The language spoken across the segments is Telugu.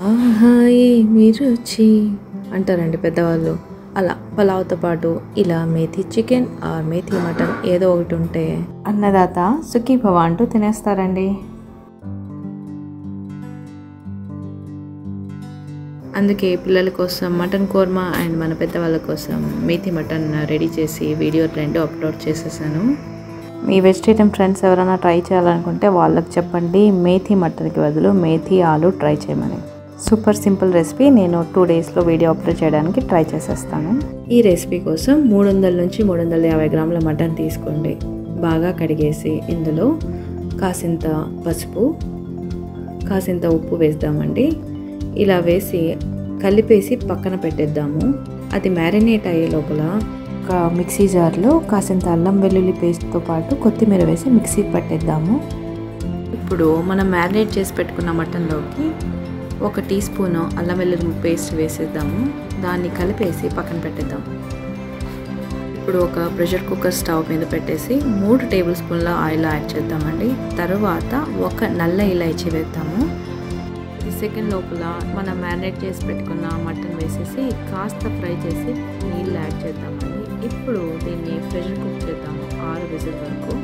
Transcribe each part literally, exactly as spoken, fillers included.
ఆహా ఏమి రుచి అంటారండి పెద్దవాళ్ళు. అలా పలావ్తో పాటు ఇలా methi chicken or methi mutton ఏదో ఒకటి ఉంటే అన్నదాత సుఖీభవ అంటూ తినేస్తారండి. అందుకే పిల్లల కోసం మటన్ కోర్మా అండ్ మన పెద్దవాళ్ళ కోసం మేథీ మటన్ రెడీ చేసి వీడియో రెండు అప్లోడ్ చేసేసాను. మీ వెజిటేరియన్ ఫ్రెండ్స్ ఎవరైనా ట్రై చేయాలనుకుంటే వాళ్ళకి చెప్పండి మేథీ మటన్కి బదులు మేథీ ఆలు ట్రై చేయమని. Super simple recipe. నేను టూ డేస్లో వీడియో అప్లోడ్ చేయడానికి ట్రై చేసేస్తాను. ఈ రెసిపీ కోసం మూడు వందల నుంచి మూడు వందల యాభై గ్రాముల మటన్ తీసుకోండి. బాగా కడిగేసి ఇందులో కాసింత పసుపు కాసింత ఉప్పు వేద్దామండి. ఇలా వేసి కలిపేసి పక్కన పెట్టేద్దాము. అది మ్యారినేట్ అయ్యే లోపల ఒక మిక్సీ జార్లో కాసింత అల్లం వెల్లుల్లి పేస్ట్తో పాటు కొత్తిమీర వేసి మిక్సీకి పట్టేద్దాము. ఇప్పుడు మనం మ్యారినేట్ చేసి పెట్టుకున్న మటన్లోకి ఒక టీ స్పూన్ అల్లం వెల్లుల్లి పేస్ట్ వేసేద్దాము. దాన్ని కలిపేసి పక్కన పెట్టేద్దాం. ఇప్పుడు ఒక ప్రెషర్ కుక్కర్ స్టవ్ మీద పెట్టేసి మూడు టేబుల్ స్పూన్ల ఆయిల్ యాడ్ చేద్దామండి. తర్వాత ఒక నల్ల ఇలాచీ వేద్దాము. సెకండ్ లోపల మనం మ్యారినేట్ చేసి పెట్టుకున్న మటన్ వేసేసి కాస్త ఫ్రై చేసి నీళ్ళు యాడ్ చేద్దామండి. ఇప్పుడు దీన్ని ప్రెషర్ కుక్ చేద్దాము ఆరు విజిల్ వరకు.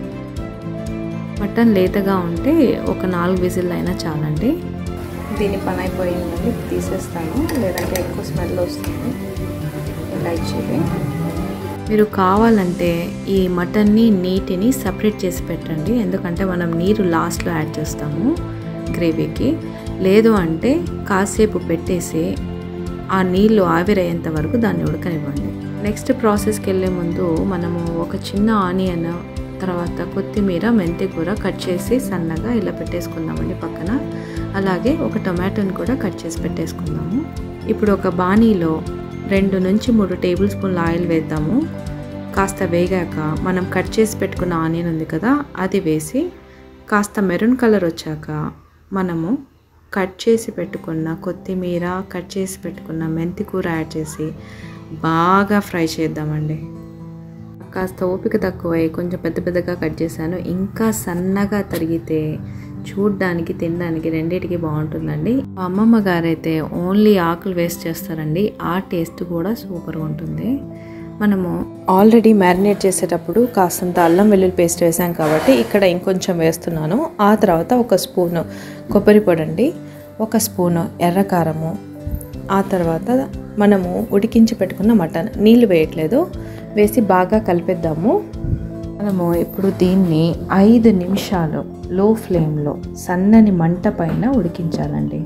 మటన్ లేతగా ఉంటే ఒక నాలుగు విజిల్ అయినా చాలండి. దీని పని అయిపోయిందండి, తీసేస్తాను, లేదంటే ఎక్కువ స్మెల్ వస్తుంది. ఇలాచీవి మీరు కావాలంటే ఈ మటన్ని నీటిని సపరేట్ చేసి పెట్టండి, ఎందుకంటే మనం నీరు లాస్ట్లో యాడ్ చేస్తాము గ్రేవీకి. లేదు అంటే కాసేపు పెట్టేసి ఆ నీళ్ళు ఆవిరయ్యేంత వరకు దాన్ని ఉడకనివ్వండి. నెక్స్ట్ ప్రాసెస్కి వెళ్ళే ముందు మనము ఒక చిన్న ఆనియన్, తర్వాత కొత్తిమీర, మెంతి కూర కట్ చేసి సన్నగా ఇలా పెట్టేసుకుందామండి పక్కన. అలాగే ఒక టొమాటోని కూడా కట్ చేసి పెట్టేసుకుందాము. ఇప్పుడు ఒక బాణీలో రెండు నుంచి మూడు టేబుల్ స్పూన్ల ఆయిల్ వేద్దాము. కాస్త వేగాక మనం కట్ చేసి పెట్టుకున్న ఆనియన్ ఉంది కదా, అది వేసి కాస్త మెరూన్ కలర్ వచ్చాక మనము కట్ చేసి పెట్టుకున్న కొత్తిమీర, కట్ చేసి పెట్టుకున్న మెంతి కూర యాడ్ చేసి బాగా ఫ్రై చేద్దామండి. కాస్త ఓపిక తక్కువై కొంచెం పెద్ద పెద్దగా కట్ చేశాను. ఇంకా సన్నగా తరిగితే చూడ్డానికి తినడానికి రెండింటికి బాగుంటుందండి. మా అమ్మమ్మ గారైతే ఓన్లీ ఆకులు వేస్ట్ చేస్తారండి. ఆ టేస్ట్ కూడా సూపర్గా ఉంటుంది. మనము ఆల్రెడీ మ్యారినేట్ చేసేటప్పుడు కాస్తంత అల్లం వెల్లుల్లి పేస్ట్ వేసాం కాబట్టి ఇక్కడ ఇంకొంచెం వేస్తున్నాను. ఆ తర్వాత ఒక స్పూను కొబ్బరి పొడి అండి, ఒక స్పూను ఎర్రకారము, ఆ తర్వాత మనము ఉడికించి పెట్టుకున్న మటన్, నీళ్ళు వేయట్లేదు, వేసి బాగా కలిపేద్దాము. మనము ఇప్పుడు దీన్ని ఐదు నిమిషాలు లో ఫ్లేమ్లో సన్నని మంట పైన ఉడికించాలండి.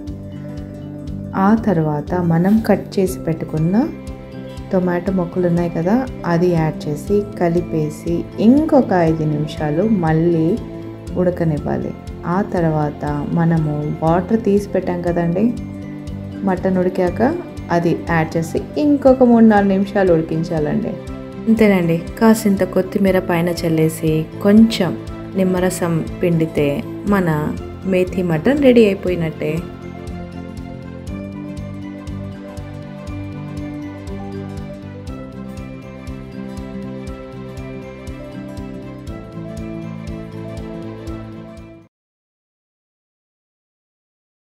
ఆ తర్వాత మనం కట్ చేసి పెట్టుకున్న టొమాటో ముక్కలు ఉన్నాయి కదా, అది యాడ్ చేసి కలిపేసి ఇంకొక ఐదు నిమిషాలు మళ్ళీ ఉడకనివ్వాలి. ఆ తర్వాత మనము వాటర్ తీసి పెట్టాం కదండి మటన్ ఉడికాక, అది యాడ్ చేసి ఇంకొక మూడు నాలుగు నిమిషాలు ఉడికించాలండి. అంతేనండి. కాసింత కొత్తిమీర పైన చల్లేసి కొంచెం నిమ్మరసం పిండితే మన మేథీ మటన్ రెడీ అయిపోయినట్టే.